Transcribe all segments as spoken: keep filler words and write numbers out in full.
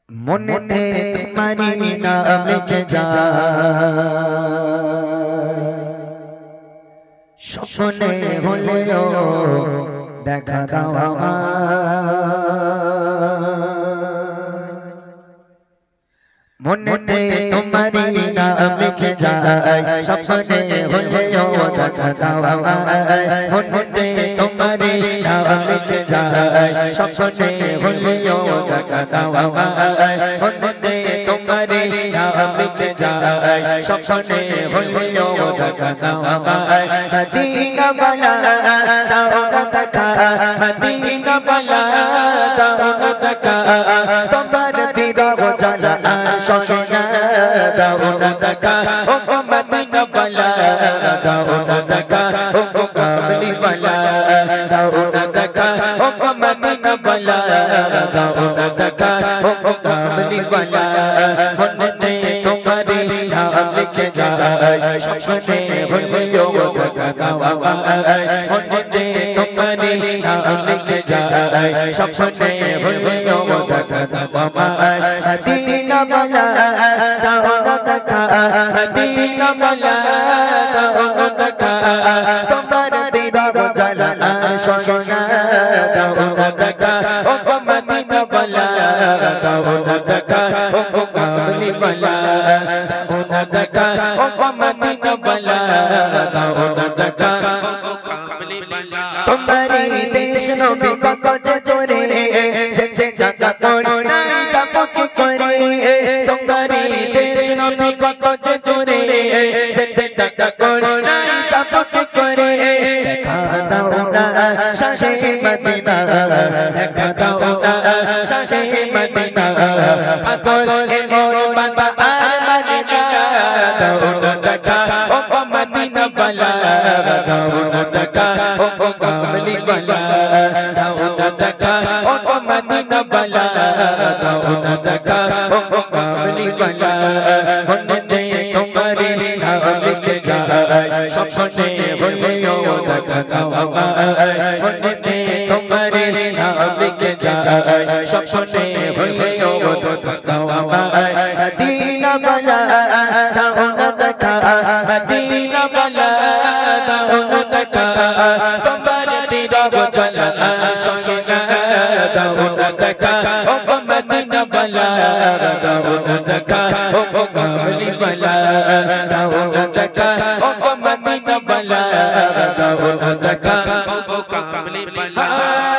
মনেতে তোমারি নাম লিখে যায় স্বপ্নে হলেও দেখা দাও আমায় মনেতে তোমারি নাম লিখে যায় স্বপ্নে হলেও দেখা দাও আমায় মনেতে তোমারি নাম লিখে যায় স্বপ্নে হলেও দেখা দাও আমায় মনেতে তোমারি নাম লিখে যায় স্বপ্নে হলেও দেখা দাও আমায় মদিনা বালা দাও না দেখা মদিনা বালা দাও না দেখা তোমার বিরহ জ্বালা সোনা দাও না দেখা ও মদিনা বালা দাও না দেখা ও কামলি বালা দাও না দেখা ও মদিনা বালা দাও না দেখা ও কামলি বালা মনেতে তোমারি নাম লিখে যায় স্বপ্নে হলেও দেখা দাও আমায় মনেতে তোমারি নাম লিখে যায় স্বপ্নে হলেও দেখা দাও আমায় মদিনা বালা দাও না দেখা মদিনা বালা দাও না দেখা তোমার বিরহ জ্বালা সোনা দাও না দেখা ও মদিনা বালা দাও না দেখা ও কামলি বালা দাও না দেখা ও মদিনা বালা দাও না দেখা ও কামলি বালা তোমারি দেশ নবী কাছে জোরে যে যে টাকা করে নাই যাবো কি করে তোমারি দেশ নবী কাছে জোরে যে যে টাকা করে নাই যাবো কি করে দেখা দাও না শাহে মদিনা দেখা দাও না শাহে মদিনা পাগল এ মোর বাবা আর মদিনা দাও না দেখা ও মদিনা বালা দাও না দেখা ও কামলি বালা দাও না দেখা ও মদিনা বালা দাও না দেখা ও কামলি বালা মনেতে তোমারি নাম লিখে যায় স্বপ্নে হলেও দেখা দাও আমায় মনেতে তোমারি নাম লিখে যায় স্বপ্নে হলেও দেখা দাও আমায় মদিনা বালা দাও না দেখা মদিনা বালা দাও না দেখা তোমার বিরহ জ্বালা সোনা দাও না দেখা ও মদিনা বালা দাও না দেখা ও কামলি বালা দাও না দেখা ও মদিনা বালা দাও না দেখা ও কামলি বালা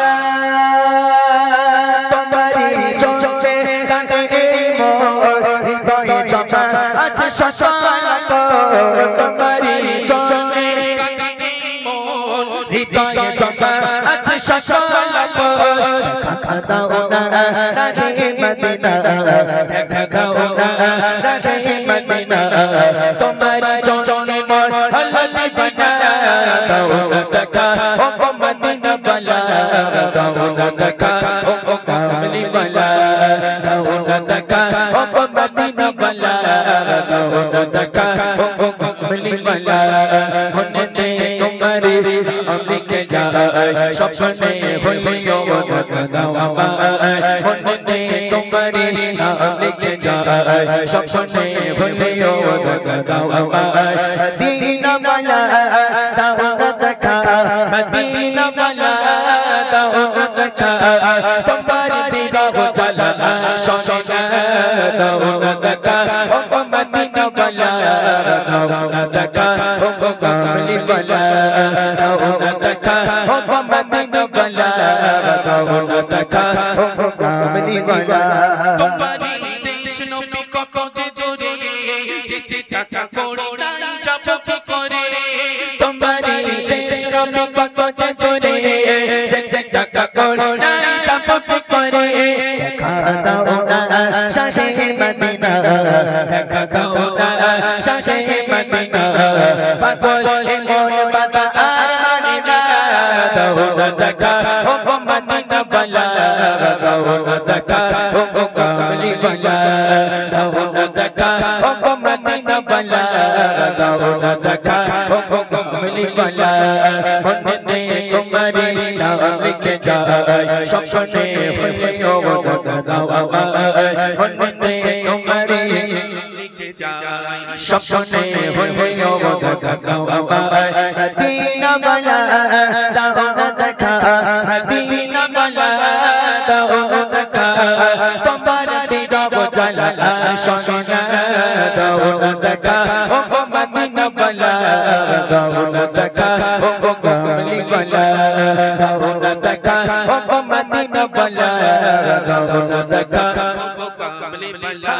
তোমারি চোখে কাঁদে মোর হৃদয়ে জমা আছে সকাল তোমারি চোখে কাঁদে মোর হৃদয়ে জমা আছে সকাল দেখা দাও না রাখে মদিনা দেখা দাও না রাখে মদিনা তোমারি চোখে মোর হলদি বানা দাও না দেখা ও মদিনা বালা দাও না দেখা ও কামলি বালা দাও না দেখা ও মদিনা বালা দাও না দেখা ও কামলি বালা মনেতে তোমারি নাম লিখে যায় স্বপ্নে হলেও দেখা দাও আমায় মনেতে তোমারি নাম লিখে যায় স্বপ্নে হলেও দেখা দাও আমায় মদিনা বালা দাও না দেখা মদিনা বালা দাও না দেখা তোমার বিরহ জ্বালা সোনা দাও না দেখা ও মদিনা বালা দাও না দেখা ও কামলি বালা দাও না দেখা ও মদিনা বালা দাও না দেখা ও কামলি বালা তোমারি দেশ নবী কাছে জোরে যে যে টাকা করে নাই যাবো কি করে তোমারি দেশ নবী কাছে জোরে যে যে টাকা করে নাই যাবো কি করে দেখা দাও না শাহে মদিনা দেখা দাও না শাহে মদিনা পাগল এ মোর বাবা আর মদিনা দাও না দেখা ও মদিনা বালা দাও না দেখা ও কামলি বালা দাও না দেখা ও মদিনা বালা দাও না দেখা ও কামলি বালা মনেতে তোমারি নাম লিখে যাই স্বপ্নে হলেও দাও আমায় মনেতে তোমারি লিখে যাই স্বপ্নে হলেও দাও আমায় মদিনা বালা দাও না দেখা মদিনা বালা দাও না দেখা তোমার বিরহ জ্বালা সনে দাও না দেখা ও মদিনা বালা দাও না দেখা ও কমলি বালা দাও না দেখা ও মদিনা বালা দাও না দেখা ও কমলি বালা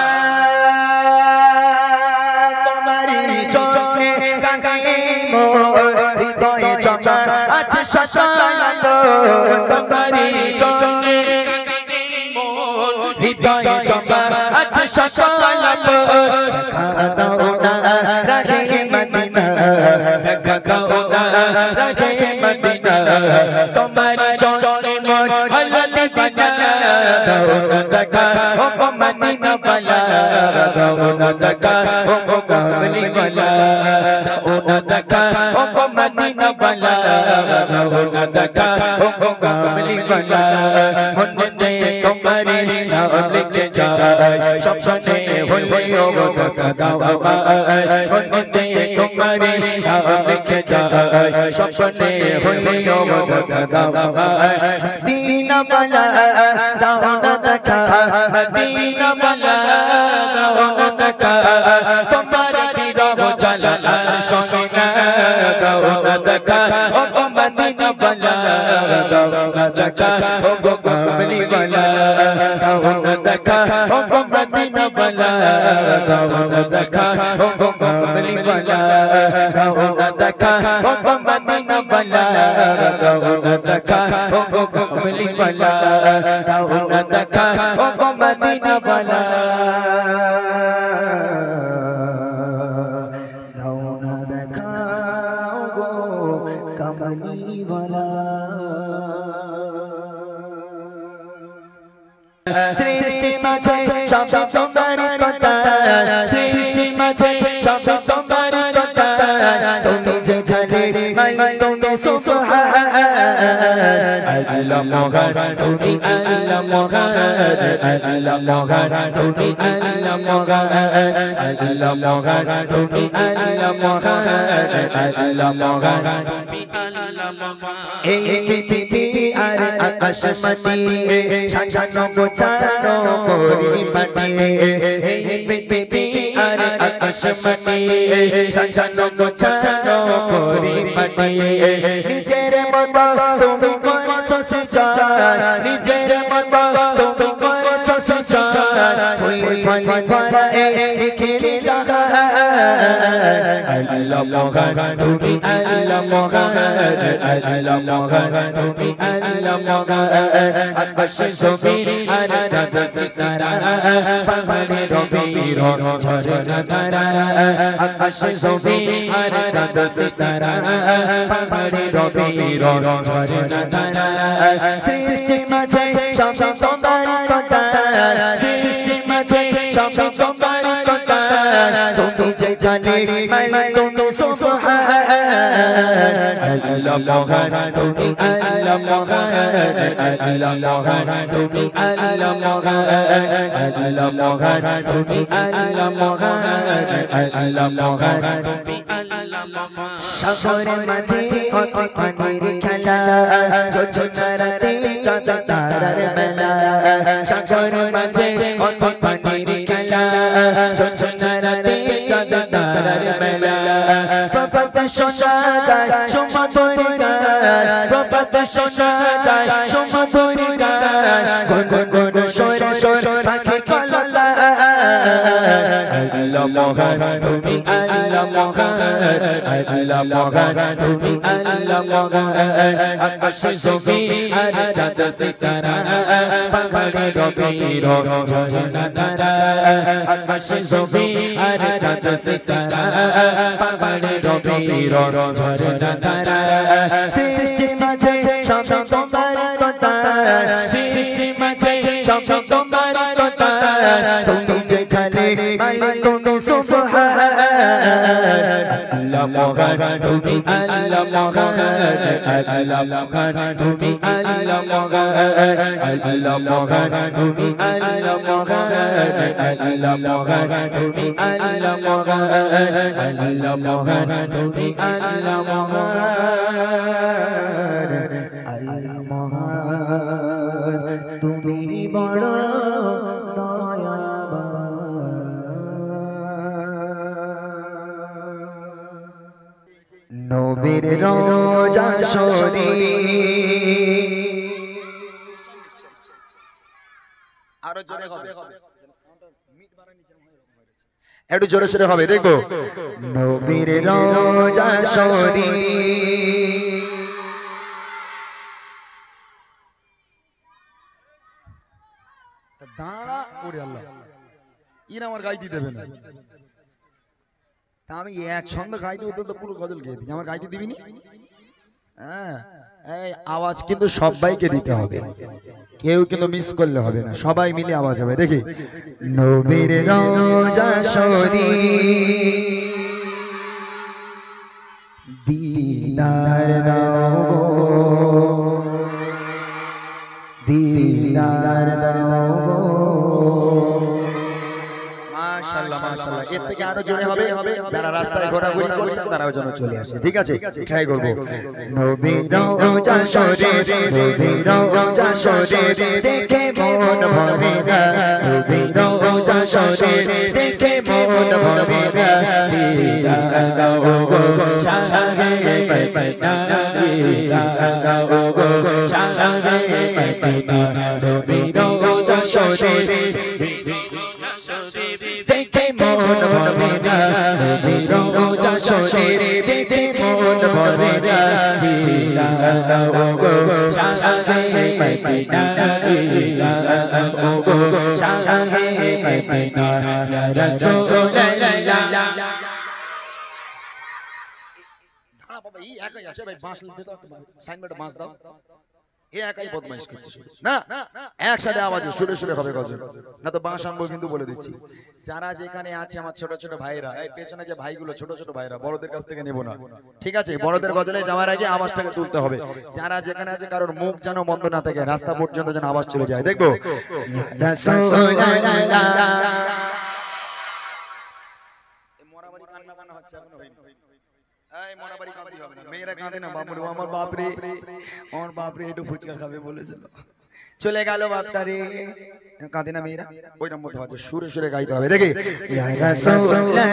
তোমারি চোখে কাঁদে মোর হৃদয়ে চমা আছে শতালো তোমারি চোখে কাঁদে মোর হৃদয়ে চমা আছে শতালো দেখা দাও না রাখে মদিনা দেখা দাও না রাখে মদিনা তোমারি চোখে মোর হলদি বানা দাও না দেখা ও মদিনা বালা দাও না দেখা ও কমলি বালা দাও না দেখা ও মদিনা বালা দাও না দেখা ও কমলি বালা মনেতে তোমারি নাম লিখে যাই স্বপ্নে হলেও দেখা দাও আমায় মনেতে তোমারি নাম লিখে যাই স্বপ্নে হলেও দেখা দাও আমায় মদিনা বালা দাও না দেখা মদিনা বালা দাও না দেখা তোমার বিরহ জ্বালা সনে দাও না দেখা ও মদিনা বালা দাও না দেখা ও কমলি বালা দাও না দেখা ও মদিনা বালা দাও না দেখা ও কমলি বালা দাও না দেখা ও মদিনা বালা দাও না দেখা ও কমলি বালা দাও না দেখা ও মদিনা বালা দাও না দেখা গো কমলি বালা সৃষ্টি মাঝে সব তোমারি কথা সৃষ্টি মাঝে সব তোমারি কথা তুমি যে জানে মালিক তুমি সুবহান আল্লাহ মহান তুমি আল্লাহ মহান আল্লাহ মহান তুমি আল্লাহ মহান আল্লাহ মহান তুমি আল্লাহ মহান আল্লাহ মহান তুমি আল্লাহ মহান এই পৃথিবী আর আকাশ মাটি সাজানো গোছানো পরিপাটি এই পৃথিবী আর আকাশ মাটি সাজানো গোছানো পরিপাটি নিজের মতো তুমি করেছো সৃষ্টি নিজের মতো তুমি করেছো সৃষ্টি ফুল ফুল ভরা এই খেলে জাহান আল্লাহ মহান তুমি আল্লাহ মহান আল্লাহ মহান তুমি আল্লাহ মহান আকাশ জমিন আর চাঁদ সিতারা পাহাড়ে রবির ঝরনা ধারা আকাশ জমিন আর চাঁদ সিতারা পাহাড়ে রবির ঝরনা ধারা সৃষ্টি মাঝে সব তোমারি কথা সৃষ্টি মাঝে সব তোমারি কথা তুমি যে জানে মালিক তুমি সুবহান আল্লাহ মহান তুমি আল্লাহ মহান আল্লাহ মহান তুমি আল্লাহ মহান আল্লাহ মহান তুমি আল্লাহ মহান আল্লাহ মহান তুমি আল্লাহ মহান সাগরের মাঝে কত পানির খেলা ঝরঝরা রাতে চাঁদ তারার মেলা সাগরের মাঝে কত পানির খেলা ঝরঝরা রাতে চাঁদ তারার মেলা প্রপাত শোনা যায় সুমধুর গান প্রপাত শোনা যায় সুমধুর গান গুন গুন সরে সরে পাখি কললা আল্লাহ মহান তুমি আল্লাহ মহান আল্লাহ মহান তুমি আল্লাহ মহান আকাশ জমিন আর চাঁদ সিতারা পাহাড়ে রবির ঝরনা ধারা আকাশ জমিন আর চাঁদ সিতারা পাহাড়ে রবির ঝরনা ধারা সৃষ্টি মাঝে সব তোমারি কথা সৃষ্টি মাঝে সব তোমারি কথা তুমি যে খালি মালিক তুমি সুবহান আল্লাহ মহান তুমি আল্লাহ মহান আল্লাহ মহান তুমি আল্লাহ মহান আল্লাহ মহান তুমি আল্লাহ মহান আল্লাহ মহান তুমি আল্লাহ মহান আল্লাহ মহান তুমি আল্লাহ মহান আল্লাহ মহান তুমি বড় নবীর রোজা শরীফ আরো জোরে হবে একটু জোরে জোরে হবে দেখো নবীর রোজা শরীফ দাঁড়া ওরে আল্লাহ ইন আমার গাইতে দেবে না তা আমি এক ছন্দ গাইতে হতো তো পুরো গজল গেয়ে দিই আমার গাইতে দিবি নি হ্যাঁ এই আওয়াজ কিন্তু সবাইকে দিতে হবে কেউ কিন্তু মিস করলে হবে না সবাই মিলে আওয়াজ হবে দেখি নবীর রোজা শরীফ দিদার দাও দিদার দাও মাশাআল্লাহ মাশাআল্লাহ এর থেকে আরো জোরে হবে যারা রাস্তায় ঘোরাঘুরি করছেন তারাও যেন চলে আসে ঠিক আছে ট্রাই করব নবীর রোজা শরীফ নবীর রোজা শরীফ দেখে মন ভরে না নবীর রোজা শরীফ দেখে মন ভরে না দিদার দাও গো শাহে পাইনা দিদার দাও গো শাহে পাইনা নবীর রোজা শরীফ দেখে মন ভরে না নবীর রোজা শরীফ দেখে মন ভরে না দিদার দাও গো শাহে পাইনা দিদার দাও গো শাহে পাইনা ইয়া রাসূলুল্লাহ ধারা বাবা এই একাই আছে ভাই বাঁশ দিতে দাও সাইনবোর্ডে বাঁশ দাও এ একাই বদমাইশ করতে শুরু না একসাথে আওয়াজে সুরে সুরে হবে গজল না তো বাঁশ আনবো কিন্তু বলে দিচ্ছি যারা যেখানে আছে আমার ছোট ছোট ভাইরা এই পেছনে যে ভাইগুলো ছোট ছোট ভাইরা বড়দের কাছ থেকে নেব না ঠিক আছে বড়দের গজলে যাওয়ার আগে আওয়াজটাকে তুলতে হবে যারা যেখানে আছে কারোর মুখ যেন বন্ধ না থাকে রাস্তা পর্যন্ত যেন আওয়াজ চলে যায় দেখবো মরামারি কান্না কান্না হচ্ছে এখনো হয়নি এই মরাবাড়ি কাঁদতে হবে না মেয়েরা কাঁদে না বাবুরে আমার বাপ রে আমার বাপ রে একটু ফুচকা খাবে বলেছিল চলে গেল বাপটা রে কাঁদে না মেয়েরা ওই নম্বর ধরে সুরে সুরে গাইতে হবে দেখি ইয়া রাসূলুল্লাহ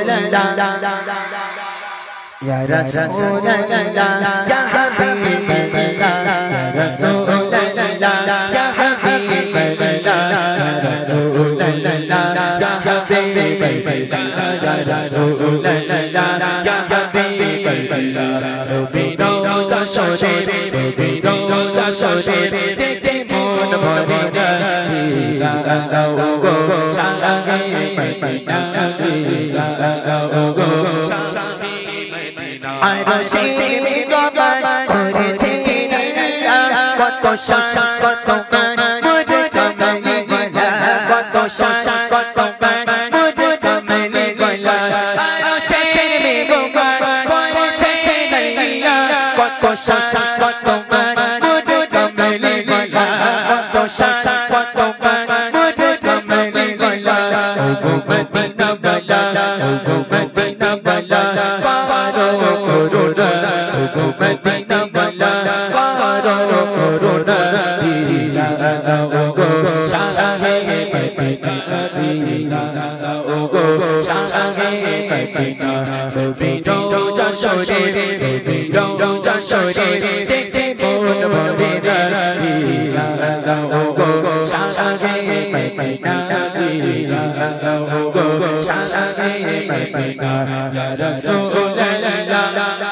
ইয়া রাসূলুল্লাহ ইয়া হাবিবাল্লাহ ইয়া রাসূলুল্লাহ ইয়া হাবিবাল্লাহ ইয়া রাসূলুল্লাহ ইয়া হাবিবাল্লাহ ইয়া রাসূলুল্লাহ ইয়া হাবিবাল্লাহ নবীর রোজা শরীফ নবীর রোজা শরীফ দেখে মন ভরে না দিদার দাও গো শাহে পাইনা দিদার দাও গো শাহে পাইনা আরশের মেঘমান করেছে নীলা কত শাসা কত মান মুর কমলি ওয়ালা কত শাসা কত মান মুর কমলি ওয়ালা আরশের মেঘমান করেছে নীলা কত শাসা কত মান মুর কমলি ওয়ালা কত শাসা কত মান মুর কমলি ওয়ালা ও গো মদিনা ওয়ালা ও গো মদিনা ওয়ালা কারো করুণা ও গো মদিনা ওয়ালা কারো করুণা দিদার দাও গো শাহে পাইনা দিদার দাও গো শাহে পাইনা নবীর রোজা শরীফ নবীর রোজা শরীফ দেখে মন ভরে না দিদার দাও গো শাহে পাইনা দিদার দাও গো শাহে পাইনা ইয়া রাসূলুল্লাহ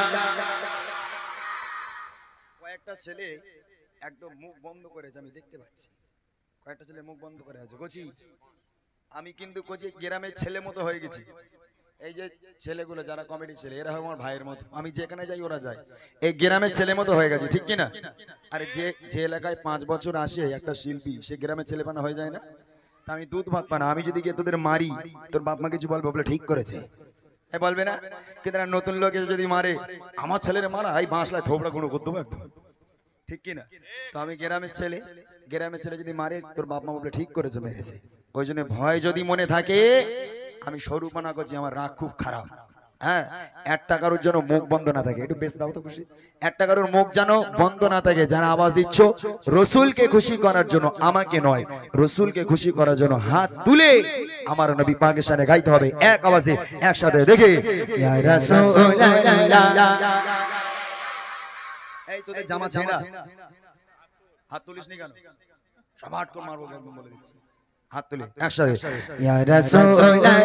কয়েকটা ছেলে একদম মুখ বন্ধ করেছে আমি দেখতে পাচ্ছি কয়েকটা ছেলে মুখ বন্ধ করে আছে কোচি আমি কিন্তু কোচি গ্রামের ছেলে মতো হয়ে গেছি এই যে ছেলেগুলো যারা কমেডি ছেলে এরা আমার ভাইয়ের মতো আমি যেখানে যাই ওরা যায় এই গ্রামের ছেলে মতো হয়ে গেছে ঠিক কি না আরে যে যে এলাকায় পাঁচ বছর আসে একটা শিল্পী সে গ্রামের ছেলেপানা হয়ে যায় না তা আমি দুধ ভাত পানা, আমি যদি গিয়ে তোদের মারি তোর বাপ মা কিছু বলবে? বলে ঠিক করেছে, এ বলবে না? কিন্তু নতুন লোক এসে যদি মারে, আমার ছেলেরে মারা এই বাঁশলায় থোবড়া কোনো করতে হবে একদম, ঠিক কি না? তো আমি গ্রামের ছেলে, গ্রামের ছেলে যদি মারে তোর বাপ মা বলে ঠিক করেছে, মেরেছে। ওই জন্য ভয় যদি মনে থাকে, আমি স্বরূপনা করছি, আমার রাগ খুব খারাপ। হ্যাঁ, একটা কারোর জন্য মুখ বন্ধ না থাকে, একটু বেশ দাও তো খুশি, একটা কারোর মুখ যেন বন্ধ না থাকে। যারা আওয়াজ দিচ্ছ রসুলকে খুশি করার জন্য, আমাকে নয়, রসুলকে খুশি করার জন্য হাত তুলে আমার নবী পাকের সামনে গাইতে হবে এক আওয়াজে একসাথে। দেখে ইয়া রাসূলুল্লাহ, এই তোদের জামা ছেঁড়া, হাত তুলিস নি কেন? সব হাট করে মারবো একদম, বলে দিচ্ছি। হাত তুলে একসাথে ইয়া রাসূলুল্লাহ,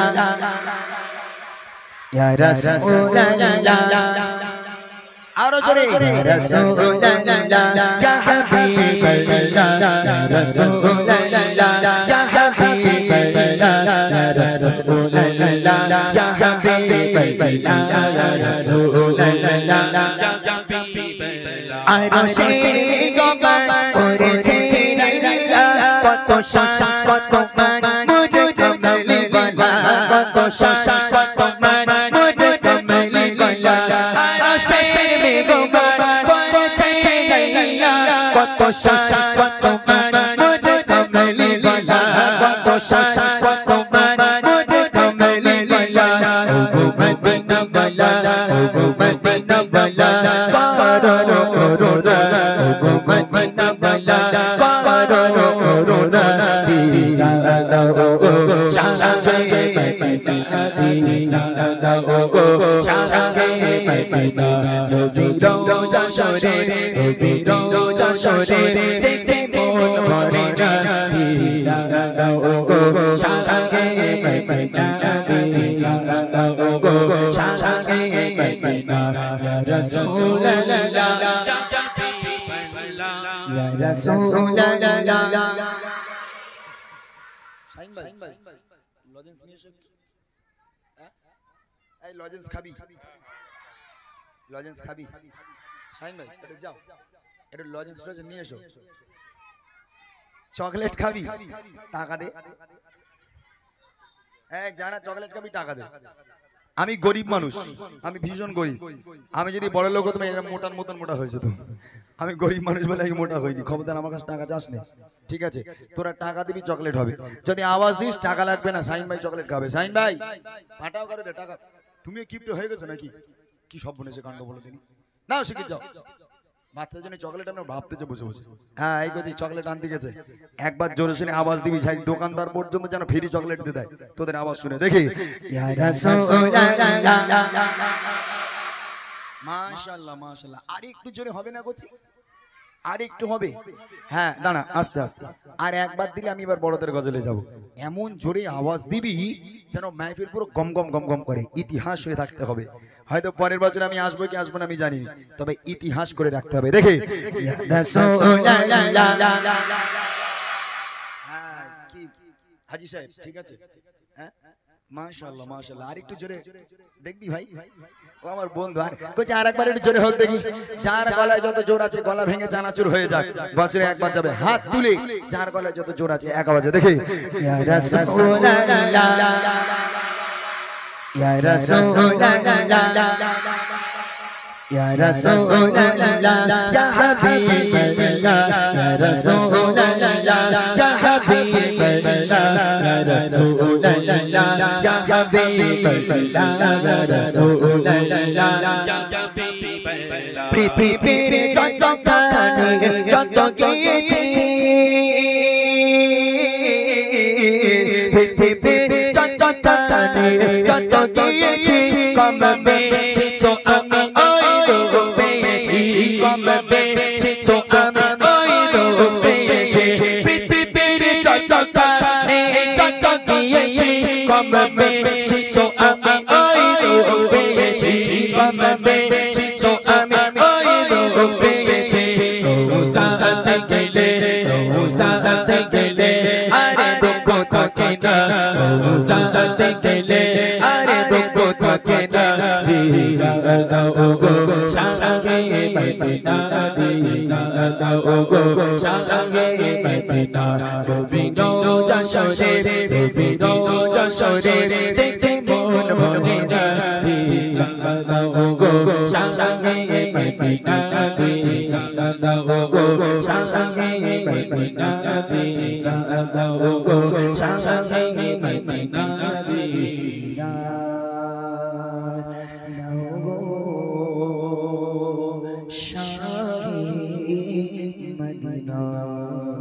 ইয়া রাসূলুল্লাহ, আরো জোরে ইয়া রাসূলুল্লাহ, ইয়া হাবিবাল্লাহ, ইয়া রাসূলুল্লাহ, ইয়া হাবিবাল্লাহ, ইয়া রাসূলুল্লাহ, ইয়া হাবিবাল্লাহ, ইয়া রাসূলুল্লাহ, ইয়া হাবিবাল্লাহ। আরশের গগন করেছে আল্লাহ, কত শান কত মান মুদ কমলি ওয়ালা, কত শান কত মান মুদ কমলি ওয়ালা। আরশের গগন করেছে আল্লাহ, কত শান কত মান মুদ কমলি ওয়ালা, কত শান কত মান মুদ কমলি ওয়ালা। ও গো মদিনা ওয়ালা, ও গো মদিনা ওয়ালা, করো করোনা, ও গো মদিনা ওয়ালা, করো করোনা, দিনা দাও গো শাহে মদিনা, দিনা দাও গো শাহে মদিনা। নবীর রওজা শরে, নবীর রওজা শরে, দেখতে মন ভরে না, দিনা দাও গো শাহে মদিনা, দিনা দাও গো শাহে মদিনা। ইয়া রাসূলুল্লাহ, ইয়া রাসূলুল্লাহ। শাহিন ভাই লজেন্স নিয়ে এসো, এই লজেন্স খাবি, লজেন্স খাবি? শাহিন ভাই একটু যাও, একটু লজেন্স লজেন্স নিয়ে এসো। চকলেট খাবি? টাকা দে। এই যারা চকলেট খাবি টাকা দে। আমি গরিব মানুষ, আমি ভীষণ গরিব। আমি যদি বড় লোক হতাম, এরকম মোটার মতন মোটা হয়েছে। তো আমি গরিব মানুষ বলে আমি মোটা হইনি। খবরদার আমার কাছে টাকা চাস না, ঠিক আছে? তোরা টাকা দিবি, চকলেট হবে। যদি আওয়াজ দিস টাকা লাগবে না, শাহিন ভাই চকলেট খাবে। শাহিন ভাই পাঠাও করে রে টাকা। তুমিও কিপ্টে হয়ে গেছো নাকি? কি সব বলেছে কাণ্ড বলে দিনি। নাও শিখে যাও। বাচ্চার জন্য চকলেট আমরা ভাবতেছে বসে বসে। হ্যাঁ, এই গতি চকলেট আনতে গেছে। একবার জোরে শুনে আওয়াজ দিবি, যাই দোকানদার পর্যন্ত যেন ফ্রি চকলেট দিয়ে দেয় তোদের আওয়াজ শুনে। দেখি ইয়া রাসূলুল্লাহ, মাশাআল্লাহ মাশাআল্লাহ। আর একটু জোরে হবে না গছি? আর একটু হবে? হ্যাঁ দাঁড়া, আস্তে আস্তে। আর একবার দিলে আমি এবার বড়দের গজলে যাব। এমন জোরে আওয়াজ দিবি যেন মাহফিল পুরো গম গম গম গম করে। ইতিহাস হয়ে থাকতে হবে। হয়তো পরের বছর আমি আসবো কি আসবো না আমি জানি না, তবে ইতিহাস করে রাখতে হবে। দেখে ইয়া রাসূলুল্লাহ। হ্যাঁ কি হাজী সাহেব, ঠিক আছে? হ্যাঁ মাশাআল্লাহ মাশাআল্লাহ। আর একটু জোরে দেখবি ভাই, ও আমার বন্ধু। আর কই আর একবার একটু জোরে হোক দেখি। যার গলায় যত জোর আছে গলা ভেঙে চানাচুর হয়ে যাক, বছরে একবার যাবে। হাত তুলে যার গলায় যত জোর আছে এক আওয়াজে দেখি ইয়া রাসূলুল্লাহ, ইয়া রাসূলুল্লাহ, ইয়া রাসূলুল্লাহ, ইয়া হাবিবাল্লাহ, ইয়া রাসূলুল্লাহ, ইয়া হাবিবাল্লাহ, ইয়া রাসূলুল্লাহ, ইয়া হাবিবাল্লাহ, ইয়া রাসূলুল্লাহ, ইয়া হাবিবাল্লাহ। পৃথিবীর চঞ্চলখানে চঞ্চকিয়েছি, পৃথিবীর চঞ্চলখানে চঞ্চকিয়েছি, কমবে শিশু আমি ওই রূপ পেয়েছি, কমবে শিশু আমি ওই রূপ পেয়েছি। পৃথিবীর চঞ্চলখানে চঞ্চকিয়েছি, কমবে শিশু আমি ওই রূপ পেয়েছি, কমবে শিশু আমি ওই রূপ পেয়েছি। রোজাতে গেলে রোজাতে গেলে আরে দুঃখ থাকে না রোজাতে গেলে আরে দুঃখ থাকে না দিনা দাও গো শাহে মদিনা দিনা দাও গো শাহে মদিনা রবি রোজা শরীফ রবি রোজা শরীফ দেখতে মন ভরে না দিনা দাও গো শাহে মদিনা দিনা দাও গো শাহে মদিনা দিনা দাও গো শাহে মদিনা দিনা দাও গো শাহে মদিনা